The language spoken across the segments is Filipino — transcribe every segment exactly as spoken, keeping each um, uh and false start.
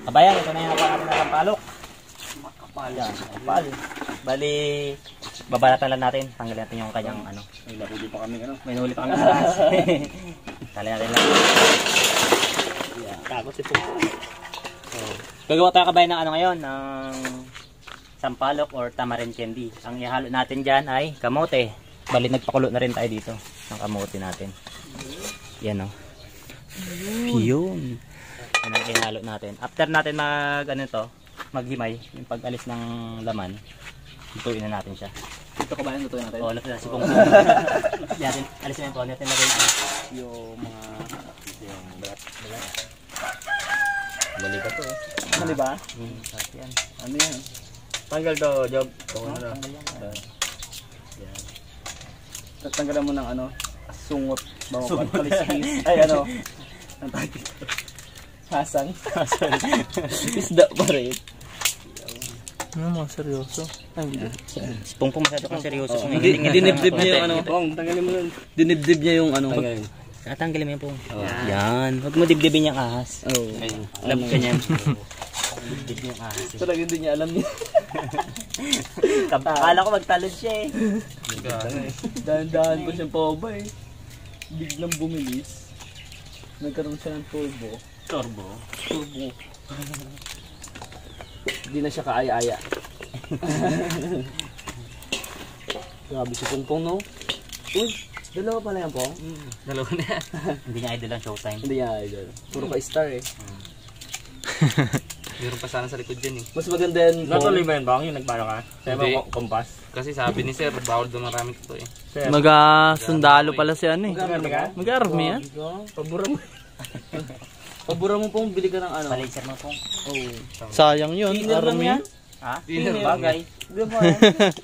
Kabayan, ito na yung nakuha natin ng sampalok. Makapal yan. Makapal. Bali, babalatan lang natin. Tanggalin natin yung kanyang ano. May nahuli pa kami ano. May nahuli pa kami sa taas. Tali natin lang. Yeah. Takot si Pupo. So, gagawa tayo kabayan ng ano ngayon, ng sampalok or tamarind candy. Ang ihalo natin dyan ay kamote. Bali, nagpakulo na rin tayo dito ng kamote natin. Yan o. Yun. Yan ang ihalo natin. After natin mag, ano to, maghimay, yung pag-alis ng laman, lutuin na natin siya. Ito kabayan, lutuin natin. Oo, lutuin na si Pongpong. Natin, alisin na yung pong natin lagay Yung mga... yung balat. Balat. Mali ba to eh? Mali ba? Hmm, sarap yan. Ano yan? Tanggal to, Job. Ito Oh, na. tanggal yan. Yan. Tatanggalan mo ng ano, sungot. Bawang Sungot. paliskis. Ay ano. Ang tawag dito. Hasang. Isda pa rin. Ano mga seryoso? Ay, hindi. Si Pongpong masyado kang seryoso. Oh. Hindi, Dinibdib niya yung ano. Pong, tanggalin mo nun. Dinibdib niya yung ano. Tanggalin. Tatanggalin mo yung Pong. Oh. Yan. Huwag mo dibdibin yung ahas. Oh. Love ka niyan. Dibdib yung ahas. Ito lang hindi niya alam niya. Akala ko magtalon siya eh. Dahan-dahan pa siyang paba eh. Biglang bumilis. Nagkaroon siya ng turbo. Turbo. Turbo. Hindi na siya kaaya-aya. Grabe si Pongpong no? Uy, dalawa pala yan Pong? Mm, dalawa na. Hindi niya idol ang showtime. Hindi niya idol. Puro ka-star eh. Meron pa sana sa likod dyan eh. Mas maganda yan Pong. Natuloy ba yun Bang? Yung nagbano ka? Sa'yo Hindi. ba kompas? Kasi sabi ni sir, bawal dumarami ito eh. Maga-sundalo pala si ano eh. Maganda ka? Mag-army yan. Pabura mo. Pabura mo Pong, bili ka ng ano. Palaser mo Pong. Oh. Sayang yun, Thinner lang army. yan. Ha? Thinner Bagay. Di ba yan?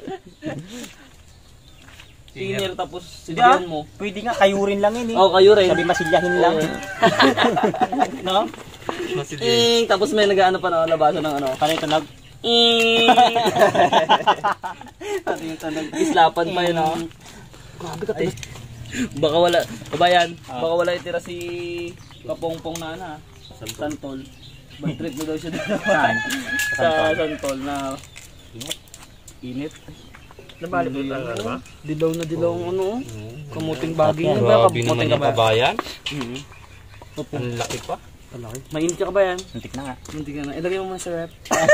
Thinner tapos Hindi ah. sidiyan mo. Pwede nga, kayurin lang yun eh. Oh, kayo rin. Sabi masilyahin lang. No? Masidin. Ing, tapos may nag-ano pa na nabasa ng ano. Paano yung tunog? Ing. Ano yung tunog? Islapan pa yun oh. Grabe ka te. Baka wala, kabayan, baka wala itira si Kapongpong na ano ah. Santol. Bad trip mo daw siya dito. Saan? Sa Santol na Init. init. Nabalik mo talaga ba? Dilaw na dilaw ang ano. Kamuting bagay na ba? Grabe naman yung kabayan. Mhm. Ang laki pa. Malaki. Mainit ka ba yan? Muntik na nga. Hindi ka na. Ilagay mo muna sa rep.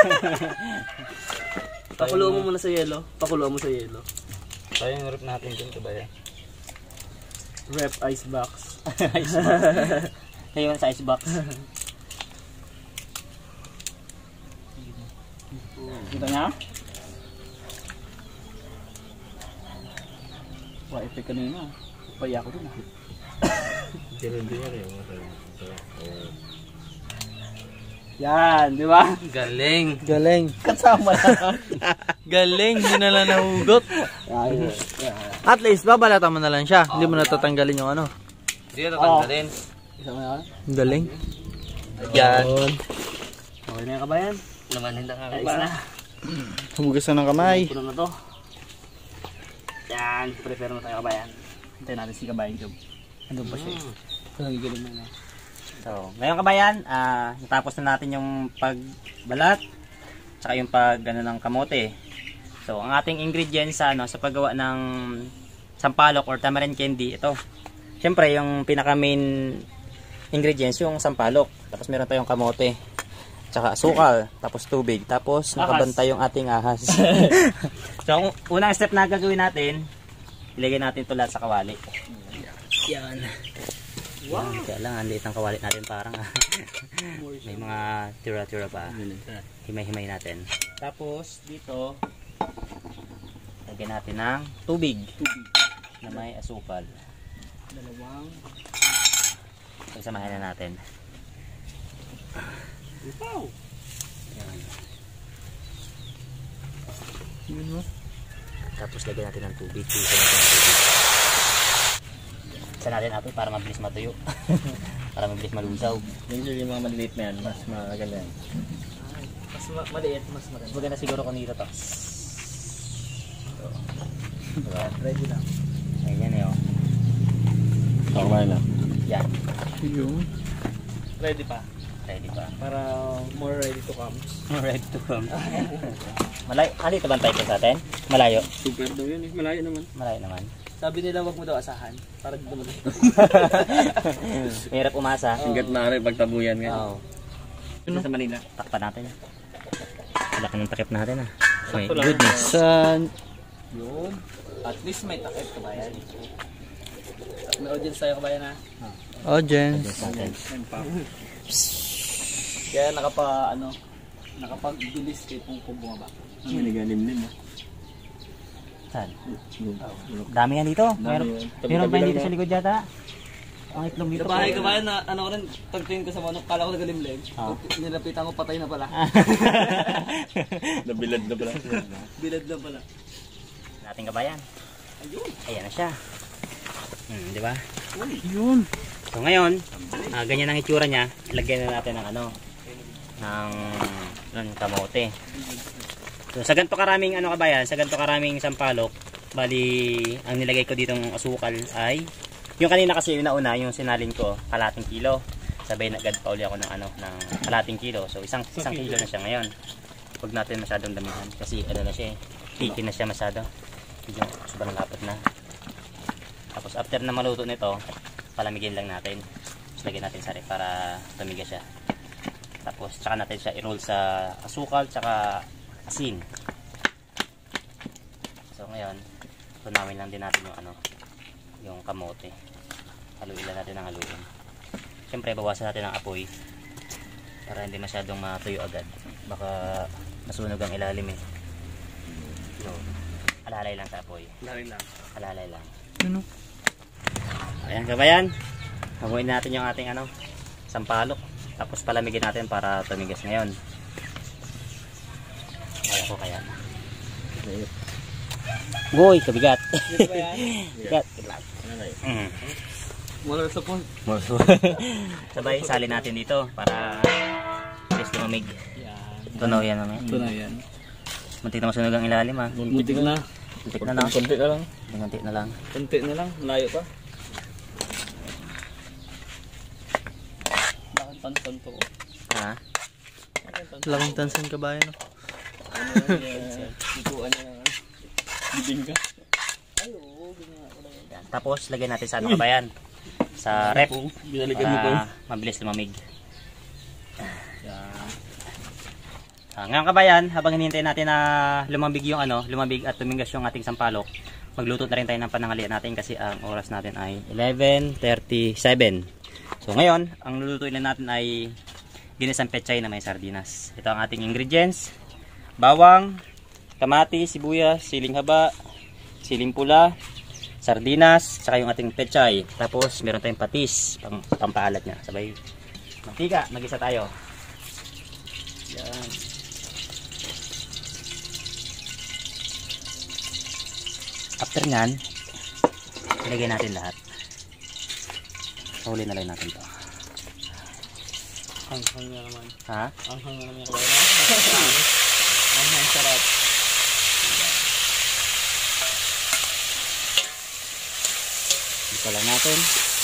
Pakuluan mo muna sa yelo. Pakuluan mo sa yelo. Tayo yung rip natin dyan kabayan. Rep ice box. Ice box. Kayo sa ice box. Kita niya? Wah, ito kanina. Paya ko dun ah. Yan, di ba? Galing. Galing. Kasama na. Galing, hindi na lang nahugot. Ayun. At least, babalatan mo na lang siya. Hindi mo natatanggalin yung ano. Hindi na tatanggalin. Isa mo yan? Galing. Yan. Okay na yung kabayan. Lamanin lang ang Ayos na. Humugas na ng kamay. Puno na to. Yan, prepare na tayo kabayan. Hintayin natin si kabayan job. Ano ba siya? Ito nagigilim na na. So, ngayon kabayan, ah, natapos na natin yung pagbalat tsaka yung pag ano, ng kamote. So, ang ating ingredients sa ano, sa paggawa ng sampalok or tamarind candy, ito. Siyempre, yung pinaka main ingredients yung sampalok. Tapos meron tayong kamote. Tsaka asukal, tapos tubig, tapos nakabantay yung ating ahas. So, ang unang step na gagawin natin, ilagay natin ito lahat sa kawali. Yan. Wow. Kaya lang, ang liit ng kawali natin parang may mga tira-tira pa. Himay-himay natin. Tapos, dito, lagyan natin ng tubig. Tubig. Na may asukal. Dalawang. Pagsamahin na natin. Wow! Yan. Yun mo. Tapos lagyan natin ng tubig. Isa natin ng tubig. Isa natin ito para mabilis matuyo. Para mabilis malusaw. Usually yung mga maliliit na yan, mas maganda yan. Mas ma maliit, mas maganda. Maganda siguro kung dito to. So, diba? Ready lang. Ayan eh oh. Okay na. Yan. Yung. Ready pa. Ready pa. Para more ready to come. Ready to come. Malayo. Ah, dito bantay ko sa atin? Malayo. Super daw yun eh. Malayo naman. Malayo naman. Sabi nila wag mo daw asahan. Para dito mo. Mahirap umasa. Hanggat na rin pagtabuyan nga. Oo. Ano? Sa Manila. Takpan natin. Laki ng takip natin ah. My Sakto lang. goodness. San... Yun. At least may takip kabayan. May audience tayo kabayan ha. Audience. Sa atin. Kaya nakapa ano, nakapagbilis kay Pungpong bumaba. May nagalimlim ah. Saan? Dami yan dito. Meron, meron pa yan dito sa likod yata. Ang itlog dito. Sa bahay kabayan na ano ko rin, pagtingin ko sa manok, kala ko nagalimlim. Ah. Pag nilapitan ko, patay na pala. Nabilad na pala. Bilad na pala. Nating kabayan. Ayun. Ayan na siya. Hmm, di ba? Yun. So ngayon, ah, ganyan ang itsura niya. Ilagyan na natin ng ano, ng, ng kamote. So sa ganito karaming ano kabayan, sa ganito karaming sampalok, bali ang nilagay ko ditong asukal ay yung kanina kasi yung nauna, yung sinalin ko, kalating kilo. Sabay nagad pa uli ako ng ano, ng kalating kilo. So isang isang kilo na siya ngayon. Huwag natin masyadong damihan kasi ano na siya eh, picky na siya masyado. Yung sobrang lapot na. Tapos after na maluto nito, palamigin lang natin. Tapos lagyan natin sa ref para tumigas siya. Tapos tsaka natin siya i-roll sa asukal tsaka asin. So ngayon, tunawin lang din natin yung ano, yung kamote. Haluin lang natin ang haluin. Siyempre bawasan natin ang apoy para hindi masyadong matuyo agad. Baka masunog ang ilalim eh. So, alalay lang sa apoy. Lari lang. Alalay lang. Ano? Ayan kabayan. Hamuin natin yung ating ano, sampalok. Tapos palamigin natin para tumigas ngayon. Kaya ko kaya. Goy, kabigat. Dito ba yan? Bigat. Mm. Wala sa phone. Sabay salin natin dito para bilis lumamig. Yan. Tunaw yan naman. Ito na yan. Muntik na masunog ang ilalim ha. Muntik na. Muntik na lang. Kunti na lang. Muntik na lang. Kunti na lang. Malayo pa. Bakit pansan to? Ha? Laking tansan kabayan. No? Ano yan? Ituan niya lang. Bibing ka. Ay oo. Yan. Tapos lagyan natin sa ano kabayan. Sa rep. Binalikan mo po. Para mabilis lumamig. Yan. Ah, ngayon kabayan, habang hinihintay natin na lumambig yung ano, lumambig at tumigas yung ating sampalok, magluto na rin tayo ng pananghalian natin kasi ang oras natin ay eleven thirty-seven. So ngayon, ang lulutuin na natin ay ginisang pechay na may sardinas. Ito ang ating ingredients: bawang, kamatis, sibuyas, siling haba, siling pula, sardinas, saka yung ating pechay. Tapos meron tayong patis, pang pampaalat niya. Sabay mantika, mag-isa tayo. Yan. After nyan, ilagay natin lahat. Huli na lang natin to. Hanghang na naman. Ha? Hanghang na naman yung kabayan. Hanghang sarap. Ito lang natin.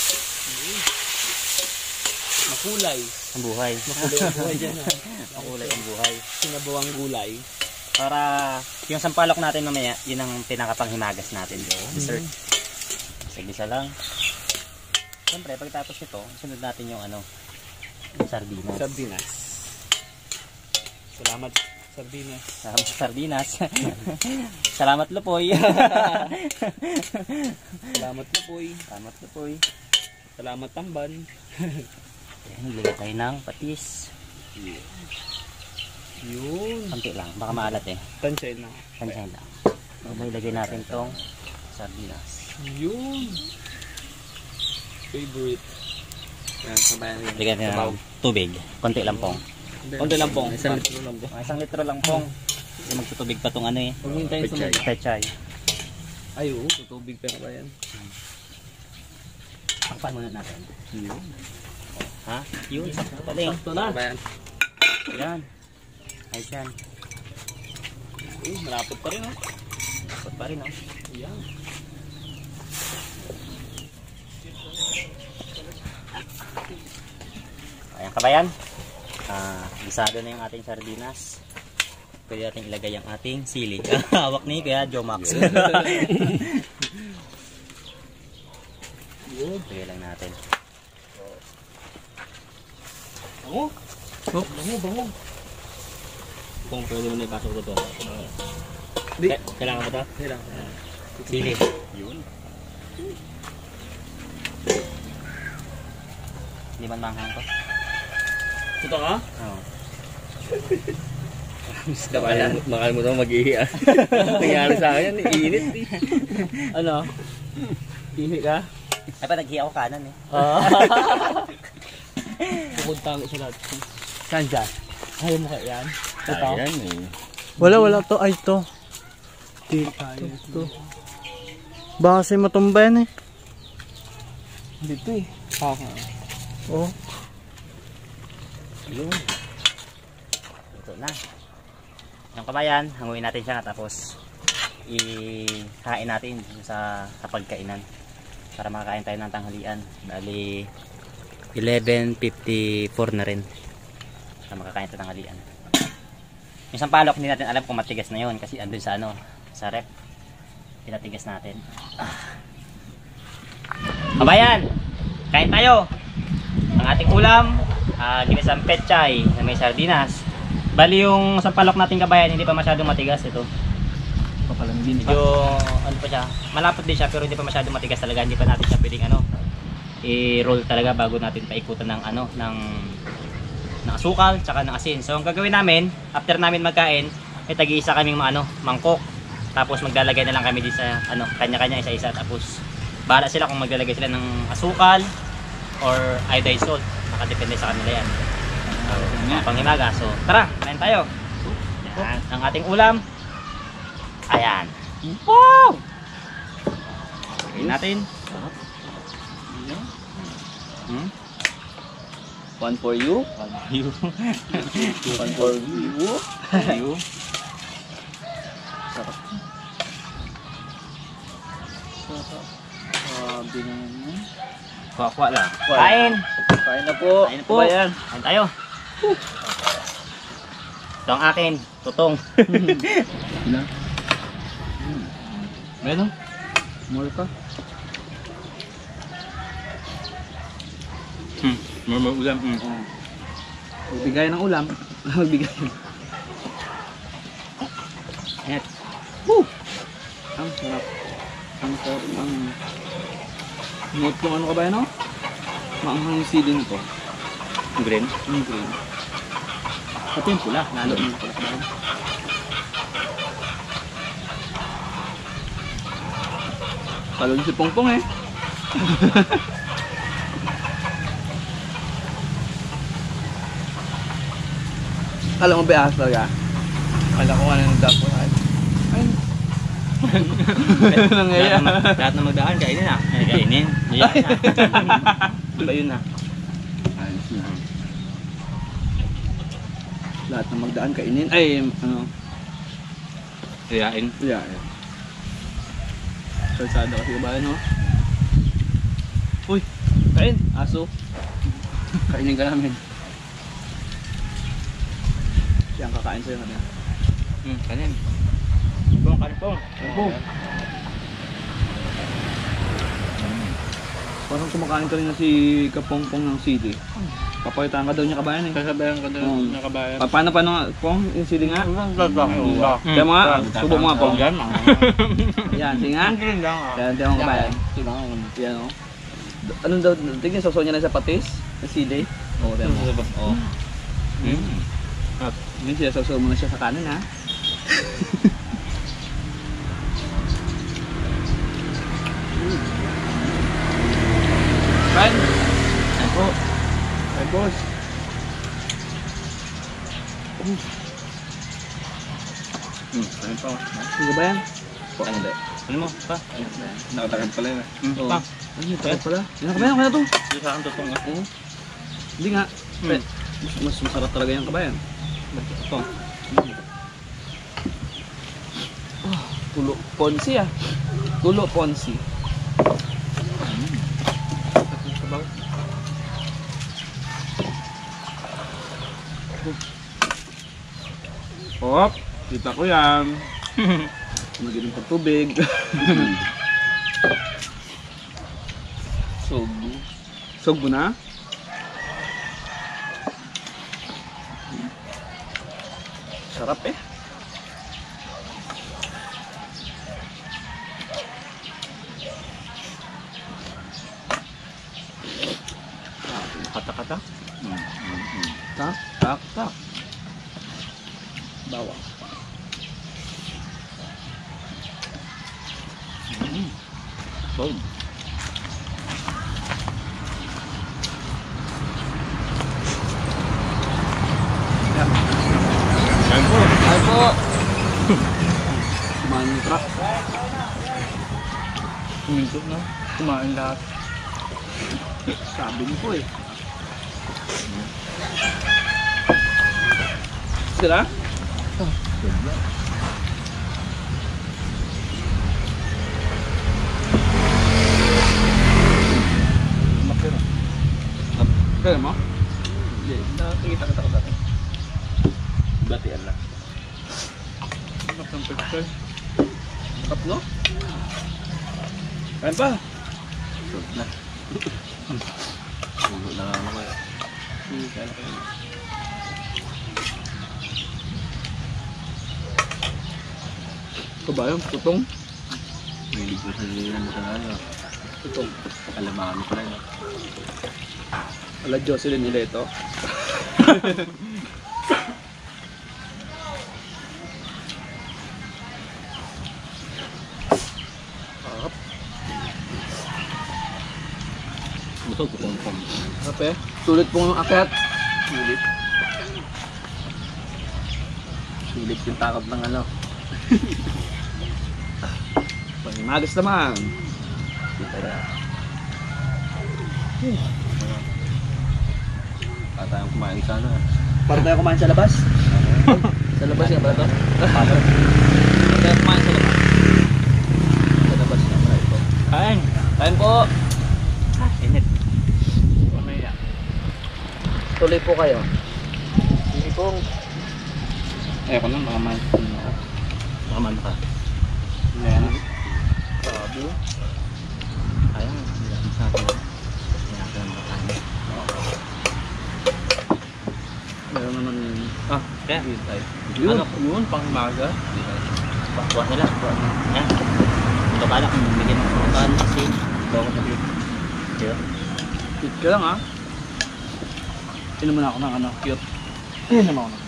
Makulay. Ang buhay. Makulay ang buhay dyan ha. Makulay ang buhay. Sinabawang gulay. Para yung sampalok natin mamaya, yun ang pinakapanghimagas natin. Dessert. Sagisa lang. Siyempre, pagtapos nito, sunod natin yung ano, yung sardinas. Sardinas. Salamat sardinas. Salamat sa sardinas. Salamat Lupoy. Salamat na poy. Salamat Lupoy. Salamat tamban. Ayan, naglagay tayo ng patis. Yun. Konti lang, baka maalat eh. Tansay na. Tansyahin lang. May lagay natin tong sardinas. Yun. Favorite. Yan, kabayan yan. Lagyan natin ng tubig. Konti lang pong. Konti lang pong. Isang litro lang po. Isang litro lang pong. Kasi magtutubig pa tong ano eh. Huwag hintayin sa mga. Pechay. Ay, oo. Tutubig pa kabayan. Pakpan muna natin. Yun. Ha? Yun. Sakto pala eh. Sakto na. Kabayan. Yan. Ayos yan. Uy, malapot pa rin oh. Malapot pa rin oh. Yan. Ayan kabayan. Ah, gisado na yung ating sardinas. Pwede natin ilagay ang ating sili. Hawak ni kaya Jomax. Lagay lang natin. Bango. Oh, bango, bango. Kung pwede mo na ipasok ko to. Di. Kailangan mo to? Kailangan. Sili. Yun. Hindi man manghang to? Ito ka? Oo. Bakal, bakal mo naman mag-ihi ah. Nangyari sa akin, iinit eh. Ano? Ihi ka? Ay pa, naghihi ako kanan eh. Pupunta ako sa lahat. Saan dyan? Ayaw mo kaya yan? Ito? Ayan eh. Wala, wala to. Ay, to. Dito. To. Baka kasi matumba yan eh. Dito eh. Ako. Oh. Yun. Ito na. Yung kabayan, hanguin natin siya tapos i-hain natin sa, sa pagkainan para makakain tayo ng tanghalian. Bali eleven fifty-four na rin para makakain tayo ng tanghalian. Yung sampalok hindi natin alam kung matigas na yun kasi andun sa ano, sa rep. Pinatigas natin. Ah. Kabayan, kain tayo. Ang ating ulam, uh, ginisang pechay na may sardinas. Bali yung sampalok natin kabayan hindi pa masyadong matigas ito. Papalambin pa. Medyo ano pa siya, malapot din siya pero hindi pa masyadong matigas talaga. Hindi pa natin siya pwedeng ano, i-roll talaga bago natin paikutan ng ano, ng ng asukal tsaka ng asin. So ang gagawin namin, after namin magkain, ay tagi-isa kaming ano, mangkok. Tapos maglalagay na lang kami di sa ano, kanya-kanya isa-isa tapos bahala sila kung maglalagay sila ng asukal or iodized salt. Nakadepende sa kanila yan. Mga panghimaga. So, tara, kain tayo. Yan, ang ating ulam. Ayan. Wow! Kain natin. Hmm? One for you. One for you. One for you. You. Sarap. Sabi naman. Kuha-kuha lang. Kain! Kain na po. Kain na po. Kabayan. Kain tayo. Ito ang akin. Tutong. Ilan? Meron? More pa? Hmm. More ulam. Hmm. Oo. Magbigay ng ulam. Magbigay. Ayan. Woo! Ang sarap. Ang sarap. Ang note kung ano ka ba yan, no? Maanghang yung sili nito. Green. Yung green. Pati yung pula. Lalo yung pula ka ba yan? Talon si Pongpong eh. Alam mo ba ahas talaga? Kala ko ano yung dapo na. Ayun. Lahat na, lahat na magdaan, kainin na. Ay, kainin. Yan na. Diba yun na? Ayos na. Lahat ng magdaan kainin. Ay, ano? Iyain. Yeah, yeah. Kalsada kasi kabayan, no? Uy! Kain! Aso! Kainin ka namin. Siya ang kakain sa'yo na. Hmm, kanin. Pong, kanin pong. Pong! Parang kumakain ka rin na si Kapongpong ng sili. Papakitaan ka daw niya kabayan eh. Kasabayan ka doon, Um, nakabayan. Pa paano paano nga, Pong? Yung sili nga? Kaya mo nga, subo mo nga, Pong. Yan, Yan, sige nga. Yan, tiyan mo kabayan. Yan, o. Anong daw, tignan, sasaw niya na sa patis? Sa sili? Oo, tiyan mo. Oo. Ngayon siya, sasaw mo na siya sa kanin, ha? Friend! Yan po. Ay, boss. Hmm, ayun pa. Sige ba yan? Po, hindi. Ano mo? Pa? Nakatakan pala yun. Oo. Pa? Ano yung takot pala? Yan ka ba yan? Kaya to? Ito sa akin tutong ah. Oo. Hindi nga. Pre, mas, mas masarap talaga yung kabayan. Ito. Oh, tulo ponsi ah. Tulo ponsi. Hop, kita ko yan. Magiging pagtubig. Sog. Sog mo na? Sarap eh. Kata-kata. Hmm. Hmm. Tak, tak, tak. Bawang. Hmm. Sog. Kain po. Ay po. Kumain yung truck. Kuminto na. Kumain lahat. Sabi niyo po eh. Sila? Makira. Kaya mo? Hindi, nakikita kita ko dati. Batian lang. Sarap ng picture. Sarap no? Kain pa. Sog na. Ulo na lang ako eh. Hindi kaya kayo. Ito ba yung tutong? Mahilig ko sa lilan mo talaga. Tutong. Alamaan ko lang. Ala Jocelyn nila ito. Sarap. Busog ko pong pong. Sarap eh. Sulit pong yung akyat. Sulit. Sulit yung takot ng ano. Pangimagas naman. Kita na. Para tayong kumain sa ano. Para tayo kumain sa labas. Sa labas yan ba ito? Para tayong kumain sa labas. Sa labas yan ba ito? Kain. Kain po! Ah, init. Tuloy po kayo. Hindi po. Ayoko na, baka man. Baka man ka. Ayan. Sabi. Ayaw, hindi natin sa atin. Hindi natin ang makain. Meron naman yun. Ah, kaya? Hindi tayo. Yun, Ano? yun, pangimaga. Buwan nila. Yan. Ito ba lang. Bigyan mo ng kaan kasi. Bawa ko sa view. Diyo. Cute ka lang ha. Inom mo na ako ng ano, cute. Inom ako ng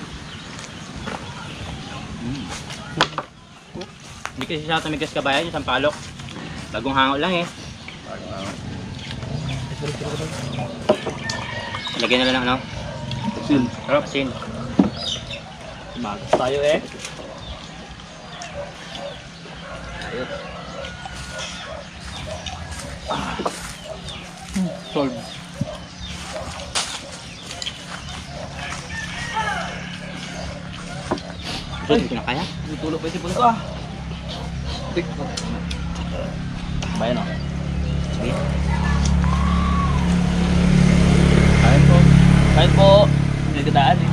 Hindi kasi siya tumigas kabayan yung sampalok. Bagong hango lang eh. Lagyan na lang ng ano. Sil. Sarap. Asin. Magas tayo eh. Ayot. Solve. Ay, hindi na kaya. Tutulog pa yung sipon ko ah. Tik. Bayan o. Sige. Kain po. Kain po. Hindi kadaan eh.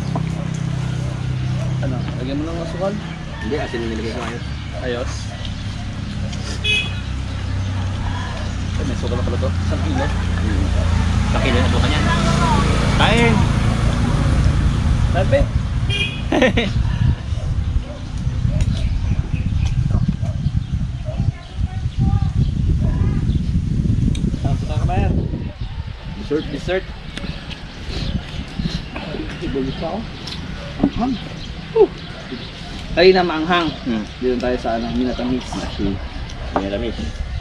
Ano, lagyan mo ng asukal. Hindi, asin yung nilagay ko ayos. Ayos. Ay, may sukal na pala to. Isang kilo. Pakilo na bukan yan. Kain! Sabi. Saan punta ka ba yan? Dessert, dessert. Ibulit ka ako. Anghang. Ay na maanghang. Hmm. Dito tayo sa ano, minatamis. May lamis.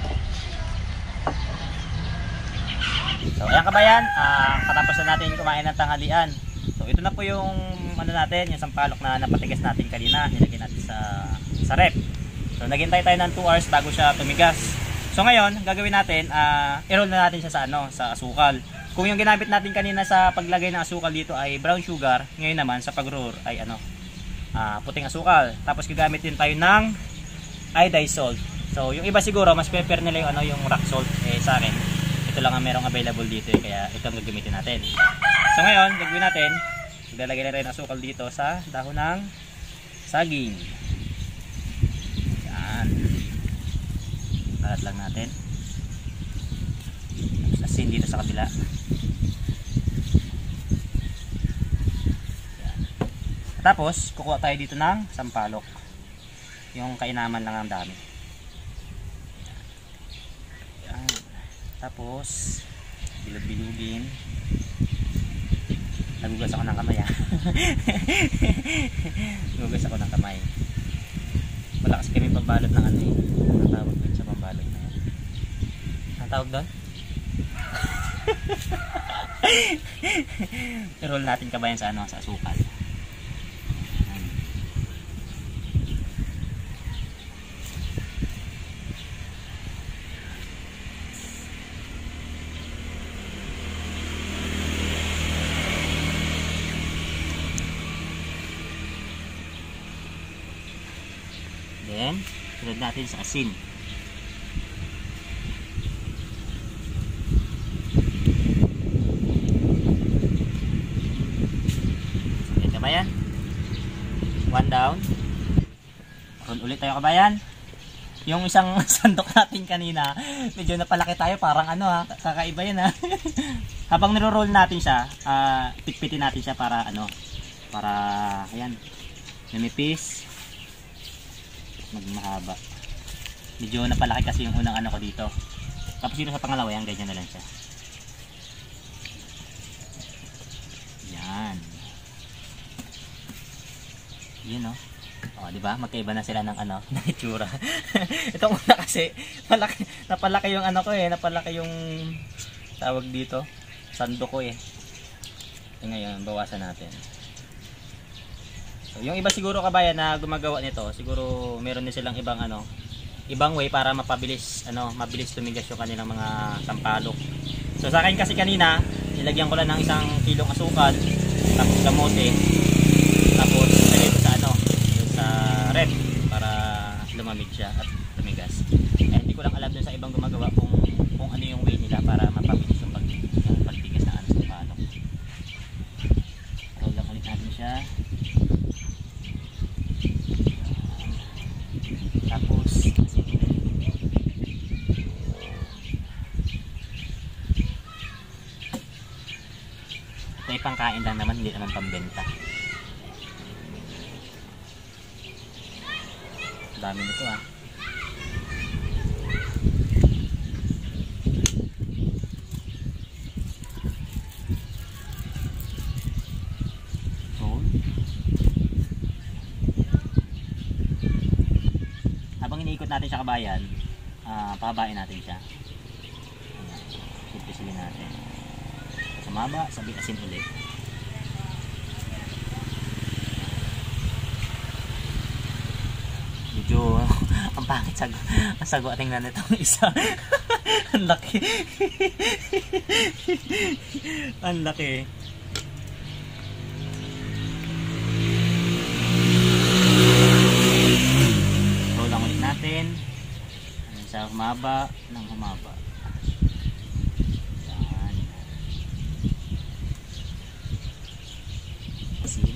So ayan kabayan, ah, katapos na natin kumain ng tanghalian. So ito na po yung ano natin, yung sampalok na napatigas natin kanina, nilagay natin sa sa rep. So naghintay tayo ng two hours bago siya tumigas. So ngayon, gagawin natin, ah, i-roll na natin siya sa ano, sa asukal. Kung yung ginamit natin kanina sa paglagay ng asukal dito ay brown sugar, ngayon naman sa pag-roll ay ano, ah, puting asukal. Tapos gagamit din tayo ng iodized salt. So yung iba siguro mas prefer nila yung ano, yung rock salt. Eh sa akin, ito lang ang merong available dito eh, kaya ito ang gagamitin natin. So ngayon, gagawin natin, maglalagay na rin ang asukal dito sa dahon ng saging. Yan. Balat lang natin. Tapos asin dito sa kabila. Yan. Tapos kukuha tayo dito ng sampalok. Yung kainaman lang ang dami. Yan. Tapos bilog-bilugin. Nagugas ako ng kamay ah. Nagugas ako ng kamay. Wala kasi kami pambalot ng ano eh. Ang tawag doon sa pambalot na yan. Ang tawag doon? I-roll natin kabayan sa ano, sa asukal. Then, sunod natin sa asin. Okay, kabayan. One down. Roll ulit tayo kabayan. Yung isang sandok natin kanina, medyo napalaki tayo, parang ano ha, kakaiba yan ha. Habang niro-roll natin siya, uh, pitpitin natin siya para ano, para, ayan, namipis. Maging mahaba. Medyo napalaki kasi yung unang ano ko dito. Tapos dito sa pangalawa yan, ganyan na lang siya. Yan. Yun o. O, di ba? Magkaiba na sila ng ano, ng itsura. Itong una kasi, malaki, napalaki yung ano ko eh, napalaki yung tawag dito, sando ko eh. E ngayon, bawasan natin. So, yung iba siguro kabayan na gumagawa nito, siguro meron din silang ibang ano, ibang way para mapabilis ano, mabilis tumigas yung kanilang mga sampalok. So sa akin kasi kanina, nilagyan ko lang ng isang kilong asukal, tapos kamote, tapos nilagay ko sa ano, sa rep para lumamig siya at tumigas. Eh, hindi ko lang alam dun sa ibang gumagawa kung kung ano yung way nila para mapabilis yung pag, yung pagtigas na ano sampalok. Roll lang ulit natin siya. Tapos ito ay pangkain lang naman, hindi naman pambenta. Dami nito ah. So, habang iniikot natin siya kabayan, uh, pahabain natin siya. Pipisilin natin. Sumaba, sabi asin ulit. Medyo ang pangit sago, ang sago tingnan nitong isa. Ang laki. Ang laki. So lang ulit natin. Sa humaba ng humaba. Yan. Asin.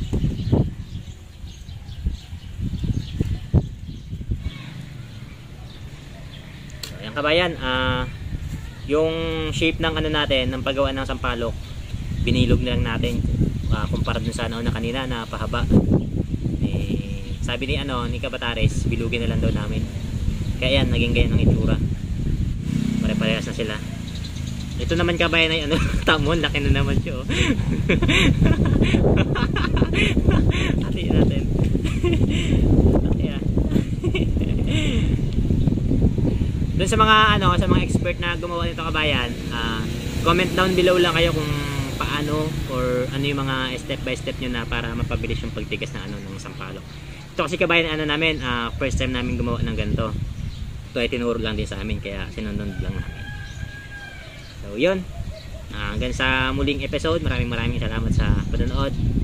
Kabayan, ah uh, yung shape ng ano natin, ng paggawa ng sampalok, binilog na lang natin uh, kumpara dun sa ano na kanina na pahaba. Eh, sabi ni ano ni Kabatares, bilugin na lang daw namin. Kaya yan, naging ganyan ang itsura. Pare-parehas na sila. Ito naman kabayan ay ano, tamon, laki na naman siya. Oh. Hatiin natin. Laki ah. Doon sa mga ano, sa mga expert na gumawa nito kabayan, uh, comment down below lang kayo kung paano or ano yung mga step by step nyo na para mapabilis yung pagtigas ng ano ng sampalok. Ito kasi kabayan ano namin, uh, first time namin gumawa ng ganito. Ito ay tinuro lang din sa amin kaya sinunod lang namin. So yun, uh, hanggang sa muling episode, maraming maraming salamat sa panonood.